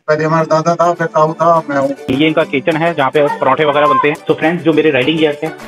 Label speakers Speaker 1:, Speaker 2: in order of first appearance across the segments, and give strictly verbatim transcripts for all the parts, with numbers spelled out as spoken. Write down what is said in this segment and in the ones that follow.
Speaker 1: पहले हमारा दादा था, फिर ताऊ था, मैं हूँ।
Speaker 2: ये इनका किचन है जहाँ पे पराठे वगैरह बनते हैं। तो फ्रेंड्स, जो मेरे राइडिंग गियर्स हैं।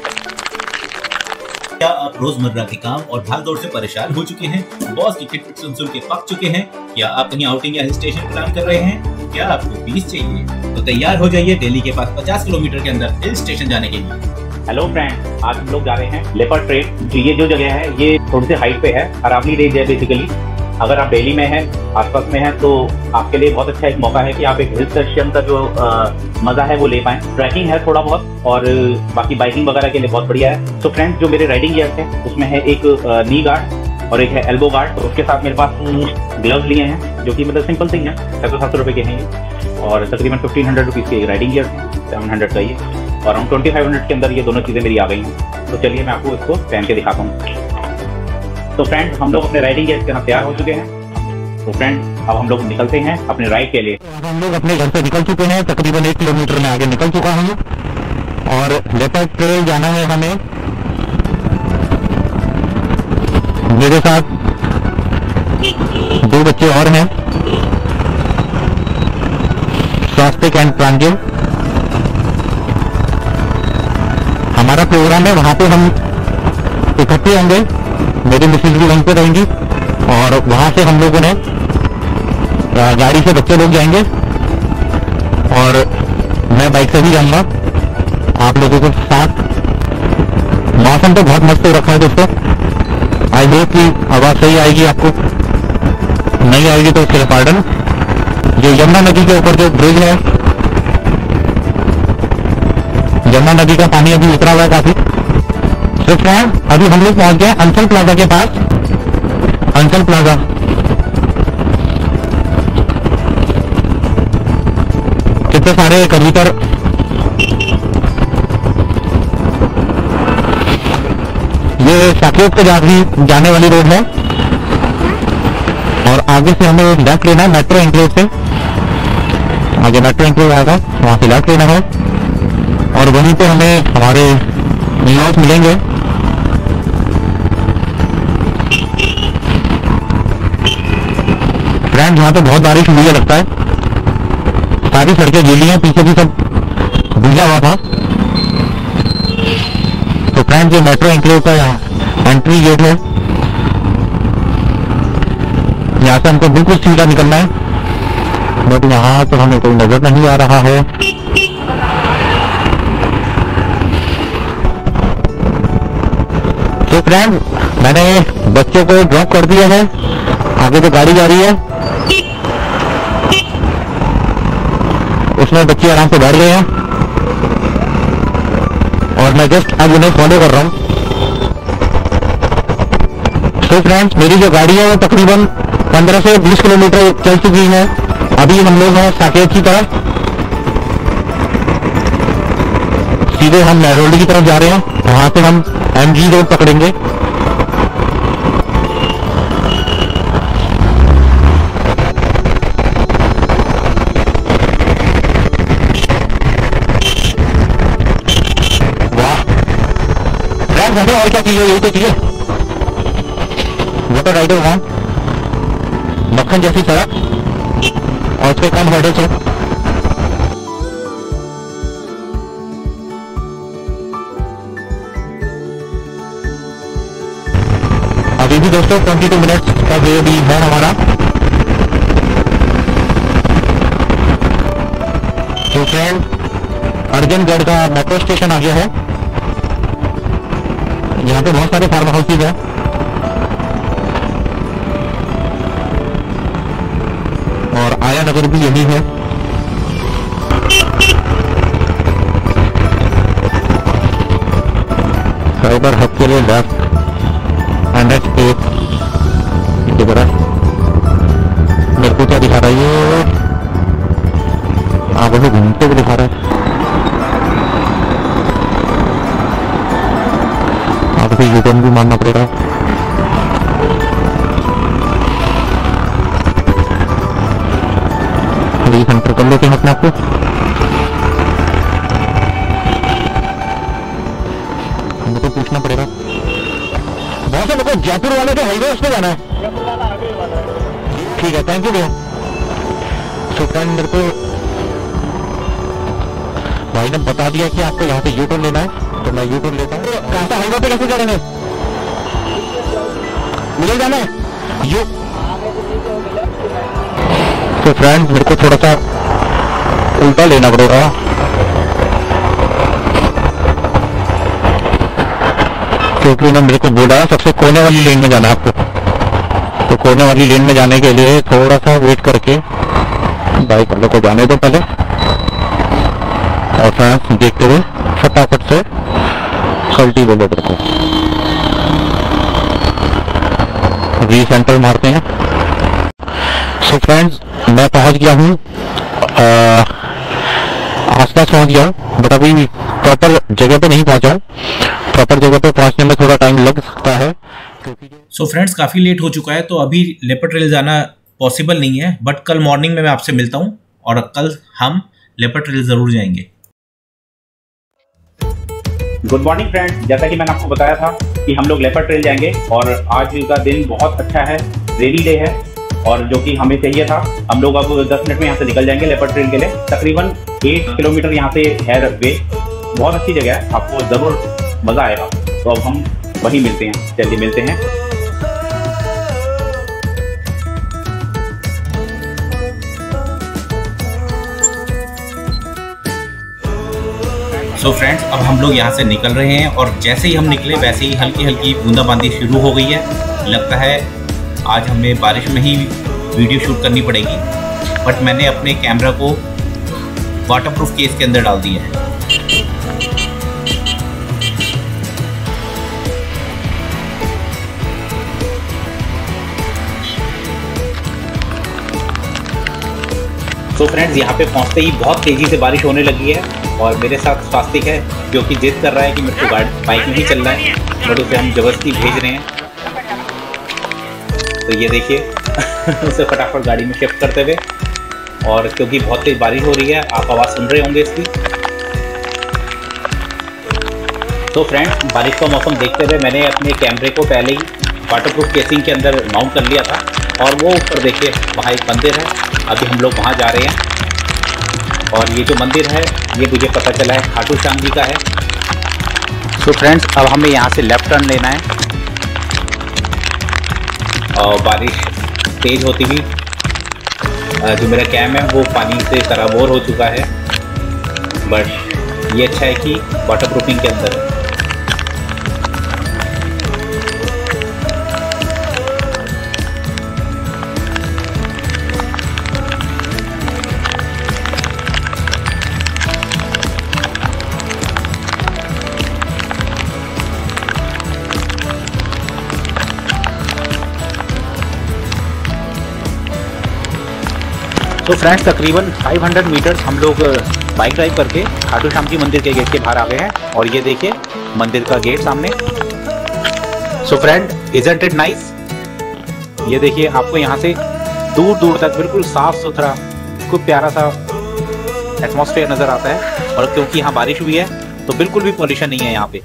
Speaker 3: क्या आप रोजमर्रा के काम और भागदौड़ से परेशान हो चुके हैं? बॉस की खिटपिट सुन सुन के पक चुके हैं? क्या आप कहीं आउटिंग या हिल स्टेशन प्लान कर रहे हैं? क्या आपको पीस चाहिए? तो तैयार हो जाइए दिल्ली के पास पचास किलोमीटर के अंदर हिल स्टेशन जाने के लिए।
Speaker 2: हेलो फ्रेंड्स, आज हम लोग जा रहे हैं लेपर्ड ट्रेल। ये जो जगह है ये थोड़ी सी हाइट पे है, अरावली रेंज है बेसिकली। अगर आप दिल्ली में हैं, आसपास में हैं, तो आपके लिए बहुत अच्छा एक मौका है कि आप एक हिल स्टेशन का जो आ, मजा है वो ले पाएं। ट्रैकिंग है थोड़ा बहुत, और बाकी बाइकिंग वगैरह के लिए बहुत बढ़िया है। तो फ्रेंड्स, जो मेरे राइडिंग गियर्स है उसमें है एक नी गार्ड और एक है एल्बो गार्ड। तो उसके साथ मेरे पास ग्लव्स लिए हैं, जो कि मतलब सिंपल थिंग है, छः सौ सात सौ रुपये के हैं ये, और तकरीबन फिफ्टीन हंड्रेड रुपीज़ के राइडिंग गियर, सेवन हंड्रेड का ये, और अराउंड ट्वेंटी फाइव हंड्रेड के अंदर ये दोनों चीज़ें मेरी आ गई हैं। तो चलिए मैं आपको इसको पहन के दिखाता हूँ। तो फ्रेंड्स, हम लोग अपने राइडिंग गियर के साथ तैयार हो चुके हैं। तो फ्रेंड्स, अब हम लोग निकलते हैं अपने राइड के लिए।
Speaker 4: हम लोग अपने घर से निकल चुके हैं, तकरीबन एक किलोमीटर में आगे निकल चुका हूँ और लेपर्ड ट्रेल जाना है हमें। मेरे साथ दो बच्चे और हैं, स्वास्तिक एंड प्रांजल। हमारा प्रोग्राम है, वहां पे हम इकट्ठे होंगे। मेरी मिसेज भी वहीं पे रहेंगी और वहां से हम लोगों ने गाड़ी से बच्चे लोग जाएंगे और मैं बाइक से भी जाऊंगा आप लोगों के साथ। मौसम तो बहुत मस्त हो रखा है दोस्तों। आई होप कि आवाज सही आएगी, आपको नहीं आएगी तो उसके पार्डन। ये यमुना नदी के ऊपर जो ब्रिज है, यमुना नदी का पानी अभी उतरा हुआ है काफी। तो फ्रेंड, अभी हम लोग पहुंच गए अंसल प्लाजा के पास। अंसल प्लाजा कितने सारे कबूतर ये साकेत को जाती जाने वाली रोड है और आगे से हमें लेफ्ट लेना है मेट्रो एंक्लेव से। आगे मेट्रो एंक्लेव आएगा, वहां से लेफ्ट लेना है और वहीं पे हमें हमारे न्यूयॉर्क मिलेंगे। फ्रेंड, यहाँ पे बहुत बारिश हुई है, लगता है सारी सड़कें गीली हैं, पीछे भी सब भीगा हुआ था। तो फ्रेंड, ये मेट्रो एंक्लेव का एंट्री गेट है, यहाँ से हमको बिल्कुल सीधा निकलना है, बट यहाँ तो हमें कोई नजर नहीं आ रहा है। तो फ्रेंड, मैंने बच्चों को ड्रॉप कर दिया है, आगे तो गाड़ी जा रही है, उसमें बच्चे आराम से बैठ गए हैं और मैं जस्ट अब उन्हें फॉलो कर रहा हूँ। तो फ्रेंड्स, मेरी जो गाड़ी है वो तकरीबन पंद्रह से बीस किलोमीटर चल चुकी है। अभी हम लोग हैं साकेत की तरफ, सीधे हम नैरोली की तरफ जा रहे हैं, वहां से हम एमजी रोड पकड़ेंगे। हमें और क्या चाहिए, यही तो चाहिए। मोटर राइडर वहां, मक्खन जैसी सड़क और उसके कम हर्डल्स हो। अभी भी दोस्तों बाईस मिनट्स का वे भी है हमारा। तो फ्रेंड, अर्जनगढ़ का मेट्रो स्टेशन आ गया है। यहाँ पे बहुत सारे फार्म हाउसेज हैं और आया नगर भी यही है। साइबर हब के लिए लेफ्ट एंड एच एट की तरह मेरे को क्या दिखा रहा है, ये आगे घूमते हुए दिखा रहा है। यूटर्न भी मारना पड़ेगा। सेंटर कर लेते हैं अपने आप को। हमको पूछना पड़ेगा बहुत से लोगों को जयपुर वाले जो हाईवे उस पे जाना है। ठीक है, थैंक यू भैया। तो फ्रेंड मेरे को भाई ने बता दिया कि आपको यहाँ पे यू टर्न लेना है, तो मैं यू टर्न लेता हूँ। कहाँ से हाईवे पे कैसे चलेंगे? मिल जाना है यू। तो फ्रेंड मेरे को थोड़ा सा उल्टा लेना पड़ेगा। क्योंकि उन्होंने मेरे को बोला सबसे कोने वाली लेन में जाना है आपको, तो कोने वाली लेन में जाने के लिए थोड़ा सा वेट करके बाइक वालों को जाने दो पहले, और फ्रेंड्स देखते हुए फटाफट से कल्टी बोलो मेरे को री सेंटर मारते हैं। सो फ्रेंड्स मैं पहुंच गया हूँ, आसपास पहुंच गया हूँ, बट अभी प्रॉपर जगह पे नहीं पहुंचा। प्रॉपर जगह पे पहुंचने में थोड़ा टाइम लग सकता है।
Speaker 3: सो so फ्रेंड्स काफ़ी लेट हो चुका है, तो अभी लेपर्ड ट्रेल जाना पॉसिबल नहीं है, बट कल मॉर्निंग में मैं आपसे मिलता हूँ और कल हम लेपर्ड ट्रेल ज़रूर जाएंगे।
Speaker 2: गुड मॉर्निंग फ्रेंड्स, जैसा कि मैंने आपको बताया था कि हम लोग लेपर्ड ट्रेल जाएंगे और आज का दिन बहुत अच्छा है, रेनी डे है और जो कि हमें चाहिए था। हम लोग अब दस मिनट में यहाँ से निकल जाएंगे लेपर्ड ट्रेल के लिए। तकरीबन आठ किलोमीटर यहाँ से है वे, बहुत अच्छी जगह है, आपको ज़रूर मज़ा आएगा। तो अब हम वहीं मिलते हैं, जल्दी मिलते हैं।
Speaker 3: सो so फ्रेंड्स अब हम लोग यहाँ से निकल रहे हैं और जैसे ही हम निकले वैसे ही हल्की हल्की बूंदाबांदी शुरू हो गई है। लगता है आज हमें बारिश में ही वीडियो शूट करनी पड़ेगी, बट मैंने अपने कैमरा को वाटरप्रूफ केस के अंदर डाल दिया है।
Speaker 2: तो फ्रेंड्स यहाँ पे पहुँचते ही बहुत तेज़ी से बारिश होने लगी है और मेरे साथ स्वास्तिक है जो कि जिद कर रहा है कि मेरे को गाड़ी बाइक में ही चलना है, बट उसे हम जबरदस्ती भेज रहे हैं। तो ये देखिए उसे फटाफट गाड़ी में शिफ्ट करते हुए, और क्योंकि बहुत तेज बारिश हो रही है, आप आवाज़ सुन रहे होंगे इसकी। तो फ्रेंड्स बारिश का मौसम देखते हुए मैंने अपने कैमरे को पहले ही वाटरप्रूफ केसिंग के अंदर माउंट कर लिया था, और वो ऊपर देखिए वहाँ एक मंदिर है, अभी हम लोग वहाँ जा रहे हैं। और ये जो मंदिर है ये मुझे पता चला है खाटू श्याम जी का है। सो फ्रेंड्स अब हमें यहाँ से लेफ्ट टर्न लेना है, और बारिश तेज़ होती हुई जो मेरा कैम है वो पानी से सराबोर हो चुका है, बट ये अच्छा है कि वाटरप्रूफिंग के अंदर है। तो फ्रेंड्स तकरीबन पाँच सौ मीटर्स हम लोग बाइक ड्राइव करके खाटू श्याम जी मंदिर के गेट के बाहर आ गए हैं, और ये देखिए मंदिर का गेट सामने। So friend isn't it nice, ये देखिए आपको यहाँ से दूर दूर तक बिल्कुल साफ सुथरा खूब प्यारा सा एटमॉस्फेयर नज़र आता है, और क्योंकि यहाँ बारिश हुई है तो बिल्कुल भी पॉल्यूशन नहीं है यहाँ पे।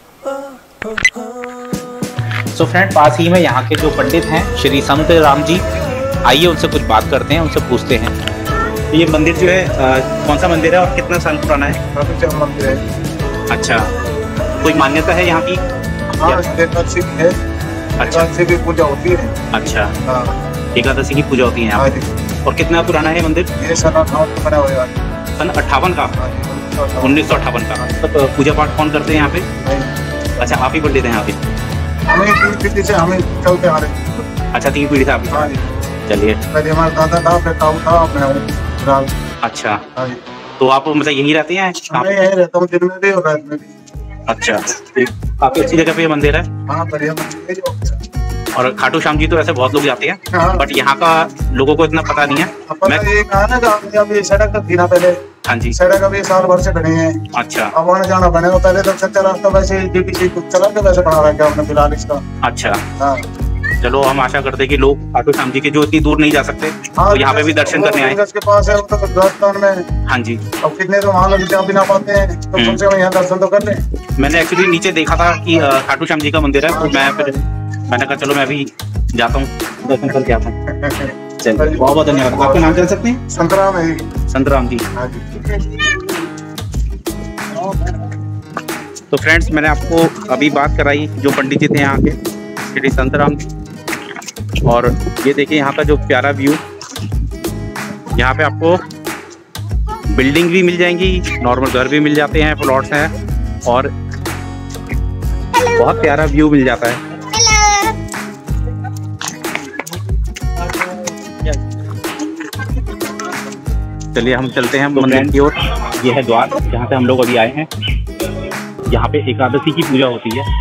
Speaker 2: सो फ्रेंड पास ही में यहाँ के जो पंडित हैं श्री संत राम जी, आइए उनसे कुछ बात करते हैं, उनसे पूछते हैं। ये मंदिर जो है आ, कौन सा मंदिर है और कितना साल पुराना है?
Speaker 1: मंदिर है।
Speaker 2: अच्छा, कोई मान्यता है यहाँ की?
Speaker 1: हाँ, एकादशी की है।
Speaker 2: अच्छा,
Speaker 1: एकादशी की पूजा होती है।
Speaker 2: अच्छा,
Speaker 1: हाँ,
Speaker 2: एकादशी की पूजा होती है यहाँ पे। और कितना पुराना है मंदिर?
Speaker 1: ये सन अट्ठावन का बना हुआ है।
Speaker 2: सन अट्ठावन का, उन्नीस सौ अट्ठावन का। तो पूजा पाठ कौन करते हैं यहाँ पे? अच्छा, आप ही पंडित हैं यहाँ पे?
Speaker 1: हमें तीन पीढ़ी से हमें चलते आ रहे हैं।
Speaker 2: अच्छा, तीन पीढ़ी से आप?
Speaker 1: हाँ,
Speaker 2: चलिए।
Speaker 1: पहले हमारा दादा था, फिर ताऊ था, मैं हूँ।
Speaker 2: अच्छा,
Speaker 1: हाँ,
Speaker 2: तो आप मतलब यहीं रहते हैं?
Speaker 1: मैं यहीं रहता हूँ, दिन में भी और रात में भी।
Speaker 2: अच्छा, काफी अच्छी जगह पे ये मंदिर है।
Speaker 1: हाँ, बढ़िया मंदिर है।
Speaker 2: और खाटू श्याम जी तो ऐसे बहुत लोग जाते हैं,
Speaker 1: हाँ।
Speaker 2: बट यहाँ का लोगों को इतना पता नहीं है।
Speaker 1: मैं ये कहा ना कि अब ये सड़क थी ना पहले।
Speaker 2: हाँ जी।
Speaker 1: सड़क अभी साल भर से बनी है।
Speaker 2: अच्छा,
Speaker 1: अब आने जाना बनेगा, पहले तो सच्चा रास्ता वैसे डीपीसी चला के वैसे बना रखा है हमने फिलहाल इसका।
Speaker 2: अच्छा,
Speaker 1: हाँ,
Speaker 2: चलो हम आशा करते हैं कि लोग खाटू श्याम जी के जो इतनी दूर नहीं जा सकते
Speaker 1: हाँ,
Speaker 2: तो यहाँ पे भी दर्शन करने आए।
Speaker 1: के पास है तो राजस्थान में।
Speaker 2: हाँ जी।
Speaker 1: अब कितने तो वहाँ लोग जा भी ना पाते हैं, तो कम से कम यहाँ दर्शन तो कर ले।
Speaker 2: मैंने एक्चुअली नीचे देखा था कि खाटू श्याम जी का मंदिर है, तो मैं फिर मैंने कहा चलो मैं भी जाता हूँ, दर्शन करके आता हूँ। चलिए बहुत बहुत धन्यवाद। आपका नाम जान सकते हैं?
Speaker 1: संतराम है।
Speaker 2: संतराम जी।
Speaker 1: हाँ जी।
Speaker 2: तो फ्रेंड्स, मैंने आपको अभी बात कराई जो पंडित जी थे यहाँ के, श्री संतराम जी। और ये देखिए यहाँ का जो प्यारा व्यू, यहाँ पे आपको बिल्डिंग भी मिल जाएंगी, नॉर्मल घर भी मिल जाते हैं, प्लॉट्स हैं, और बहुत प्यारा व्यू मिल जाता है। चलिए हम चलते हैं मंदिर की ओर। ये है द्वार जहाँ से हम लोग अभी आए हैं। यहाँ पे एकादशी की पूजा होती है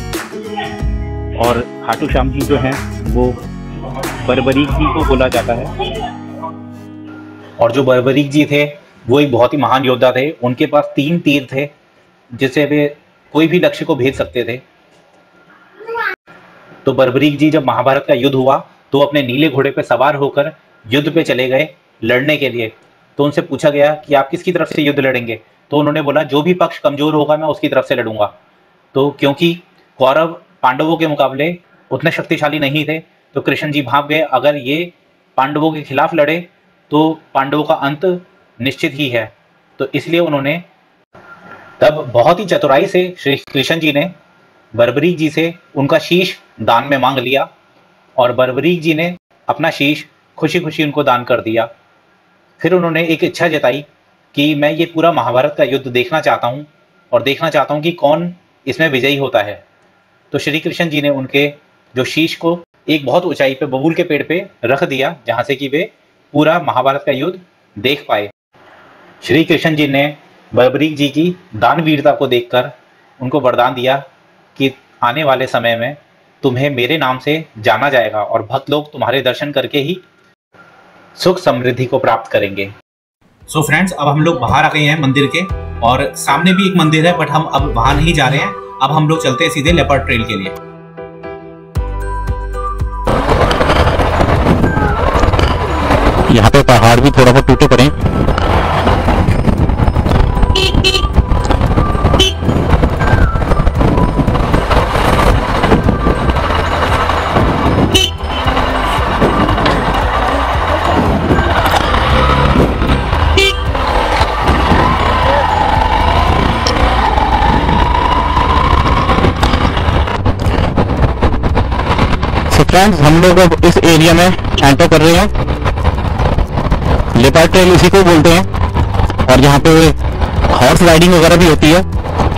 Speaker 2: और खाटू श्याम जी जो हैं वो बर्बरीक जी को बोला जाता है। और जो बर्बरीक जी थे वो एक बहुत ही महान योद्धा थे। उनके पास तीन तीर थे जिससे वे कोई भी लक्ष्य को भेद सकते थे। तो बर्बरीक जी जब महाभारत का युद्ध हुआ तो अपने नीले घोड़े पे सवार होकर युद्ध पे चले गए लड़ने के लिए। तो उनसे पूछा गया कि आप किसकी तरफ से युद्ध लड़ेंगे? तो उन्होंने बोला जो भी पक्ष कमजोर होगा मैं उसकी तरफ से लड़ूंगा। तो क्योंकि कौरव पांडवों के मुकाबले उतने शक्तिशाली नहीं थे तो कृष्ण जी भाग गए, अगर ये पांडवों के खिलाफ लड़े तो पांडवों का अंत निश्चित ही है। तो इसलिए उन्होंने तब बहुत ही चतुराई से श्री कृष्ण जी ने बर्बरीक जी से उनका शीश दान में मांग लिया और बर्बरीक जी ने अपना शीश खुशी खुशी उनको दान कर दिया। फिर उन्होंने एक इच्छा जताई कि मैं ये पूरा महाभारत का युद्ध देखना चाहता हूँ और देखना चाहता हूँ कि कौन इसमें विजयी होता है। तो श्री कृष्ण जी ने उनके जो शीश को एक बहुत ऊंचाई पे बबूल के पेड़ पे रख दिया जहाँ से कि वे पूरा महाभारत का युद्ध देख पाए। श्री कृष्ण जी ने बर्बरीक जी की दानवीरता को देखकर उनको वरदान दिया कि आने वाले समय में तुम्हें मेरे नाम से जाना जाएगा और भक्त लोग तुम्हारे दर्शन करके ही सुख समृद्धि को प्राप्त करेंगे।
Speaker 3: सो so फ्रेंड्स, अब हम लोग बाहर आ गए हैं मंदिर के और सामने भी एक मंदिर है, बट हम अब वहां नहीं जा रहे हैं। अब हम लोग चलते हैं सीधे लेपर्ड ट्रेल के लिए।
Speaker 4: यहाँ पे पहाड़ भी थोड़ा बहुत टूटे पड़े। फ्रेंड्स, हम लोग अब इस एरिया में एंटर कर रहे हैं। लेपर्ड ट्रेल इसी को बोलते हैं और यहाँ पे हॉर्स राइडिंग वगैरह भी होती है।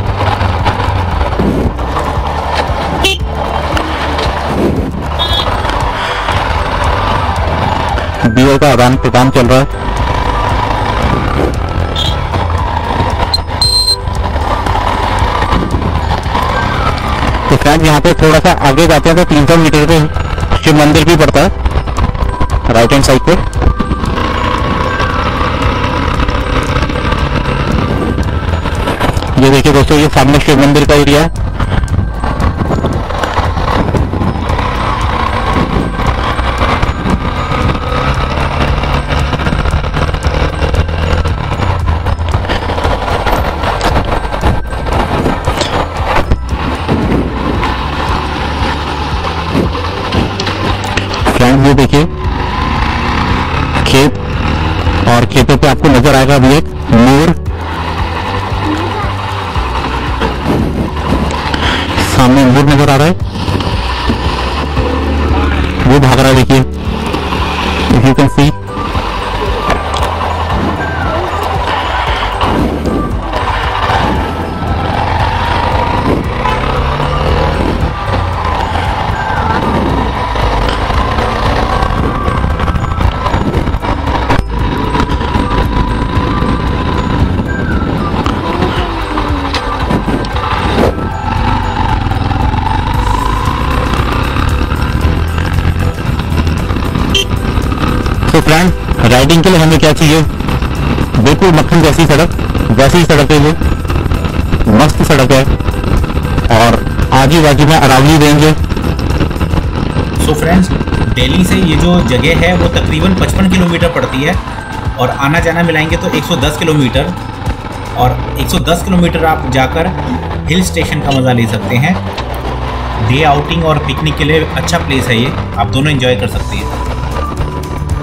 Speaker 4: बियर का आदान प्रदान चल रहा है। तो फ्रेंड्स, यहाँ पे थोड़ा सा आगे जाते हैं तो तीन सौ मीटर पे शिव मंदिर भी पड़ता है राइट हैंड साइड पे। ये देखिए दोस्तों, ये सामने शिव मंदिर का एरिया है। ये देखिए खेत, और खेतों पे आपको नजर आएगा अभी एक मोर। सामने मोर नजर आ रहा है, वो भाग रहा है, देखिए इफ यू कैन सी। तो फ्रेंड, राइडिंग के लिए हमें क्या चाहिए? बिल्कुल मक्खन जैसी सड़क, वैसी ही सड़क है, ये मस्त सड़क है और आजू बाजू में अरावली देंगे।
Speaker 3: सो फ्रेंड्स, दिल्ली से ये जो जगह है वो तकरीबन पचपन किलोमीटर पड़ती है और आना जाना मिलाएंगे तो एक सौ दस किलोमीटर, और एक सौ दस किलोमीटर आप जाकर हिल स्टेशन का मज़ा ले सकते हैं। डे आउटिंग और पिकनिक के लिए अच्छा प्लेस है ये, आप दोनों एंजॉय कर सकते हैं।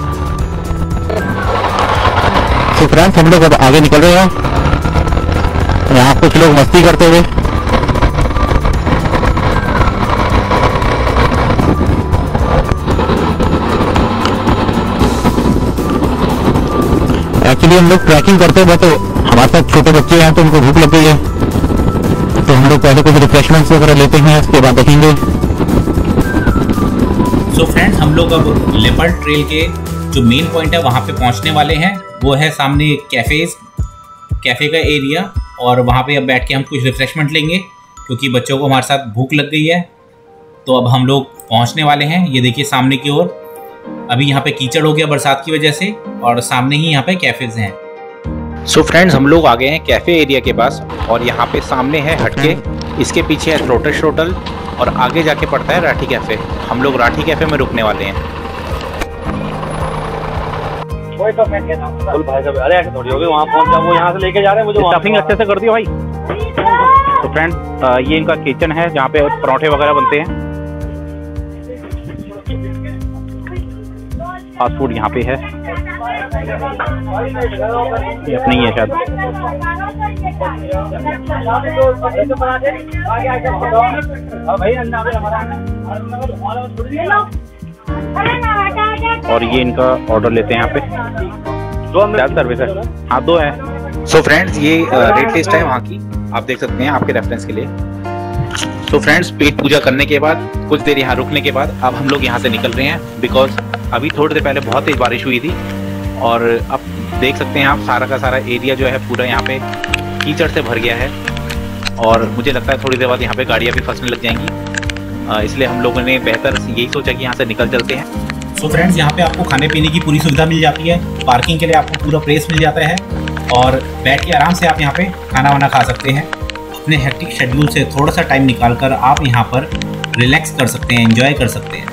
Speaker 4: तो फ्रेंड्स हम लोग अब आगे निकल रहे हैं। यहाँ कुछ लोग मस्ती करते हुए। एक्चुअली हम लोग ट्रैकिंग करते हुए, तो हमारे साथ छोटे बच्चे हैं तो उनको भूख लग गई है, तो हम लोग पहले कुछ रिफ्रेशमेंट्स वगैरह लेते हैं, उसके बाद देखेंगे।
Speaker 3: सो so फ्रेंड्स, हम लोग अब लेपर्ड ट्रेल के जो मेन पॉइंट है वहाँ पे पहुँचने वाले हैं। वो है सामने कैफेज कैफ़े का एरिया, और वहाँ पे अब बैठ के हम कुछ रिफ्रेशमेंट लेंगे क्योंकि बच्चों को हमारे साथ भूख लग गई है। तो अब हम लोग पहुँचने वाले हैं। ये देखिए सामने की ओर अभी यहाँ पे कीचड़ हो गया बरसात की वजह से, और सामने ही यहाँ पे कैफेज हैं।
Speaker 2: सो फ्रेंड्स, हम लोग आ गए हैं कैफ़े एरिया के पास, और यहाँ पे सामने है हटके, इसके पीछे है थ्रोटश होटल, और आगे जाके पड़ता है राठी कैफ़े। हम लोग राठी कैफ़े में रुकने वाले हैं।
Speaker 5: भाई साहब, अरे ऐसे थोड़ी होगी, वहाँ पहुँच जाओ, वो यहाँ से लेके जा रहे हैं मुझे।
Speaker 2: स्टफिंग अच्छे से कर दियो भाई। तो फ्रेंड्स, ये इनका किचन है जहाँ पे पराठे वगैरह बनते हैं। फास्ट फूड यहाँ पे है, ये अपनी ही है शायद। और ये इनका ऑर्डर लेते हैं यहाँ पे, सेल्फ सर्विस है। हाँ, दो है। सो फ्रेंड्स, ये रेट लिस्ट है वहाँ की, आप देख सकते हैं आपके रेफरेंस के लिए। तो फ्रेंड्स, पेट पूजा करने के बाद कुछ देर यहाँ रुकने के बाद अब हम लोग यहाँ से निकल रहे हैं, बिकॉज अभी थोड़ी देर पहले बहुत तेज बारिश हुई थी, और अब देख सकते हैं आप सारा का सारा एरिया जो है पूरा यहाँ पे कीचड़ से भर गया है, और मुझे लगता है थोड़ी देर बाद यहाँ पे गाड़ियाँ भी फंसने लग जाएंगी, इसलिए हम लोगों ने बेहतर यही सोचा कि यहाँ से निकल चलते हैं।
Speaker 3: सो so फ्रेंड्स, यहाँ पे आपको खाने पीने की पूरी सुविधा मिल जाती है, पार्किंग के लिए आपको पूरा प्लेस मिल जाता है, और बैठ के आराम से आप यहाँ पे खाना वाना खा सकते हैं। अपने हेक्टिक शेड्यूल से थोड़ा सा टाइम निकाल कर आप यहाँ पर रिलैक्स कर सकते हैं, एंजॉय कर सकते हैं।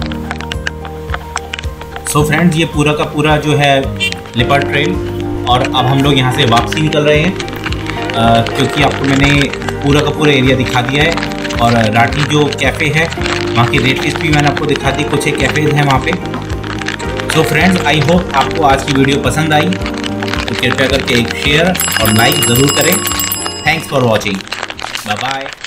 Speaker 3: सो so फ्रेंड्स, ये पूरा का पूरा जो है लेपर्ड ट्रेल, और अब हम लोग यहाँ से वापसी निकल रहे हैं, आ, क्योंकि आपको मैंने पूरा का पूरा एरिया दिखा दिया है, और राठी जो कैफ़े है वहाँ की रेट लिस्ट भी मैंने आपको दिखा दी, कुछ एक कैफ़ेज हैं वहाँ पे। सो फ्रेंड्स, आई होप आपको आज की वीडियो पसंद आई, तो कृपया करके एक शेयर और लाइक ज़रूर करें। Thanks for watching, bye bye.